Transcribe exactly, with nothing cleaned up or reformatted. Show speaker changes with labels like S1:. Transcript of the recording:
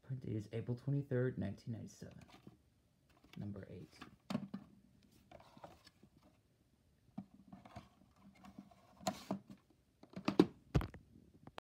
S1: Print date is April twenty-third, nineteen ninety-seven. Number eight.